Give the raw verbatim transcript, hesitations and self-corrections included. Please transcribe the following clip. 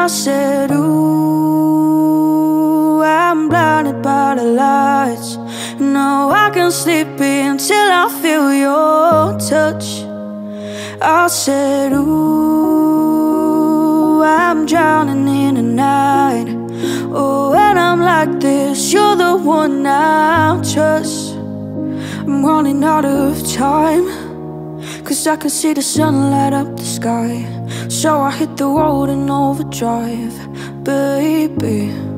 I said, ooh, I'm blinded by the lights. No, I can't sleep until I feel your touch. I said, ooh, I'm drowning in the night. Oh, when I'm like this, you're the one I trust. I'm running out of time, 'cause I can see the sun light up the sky. So I hit the road in overdrive, baby.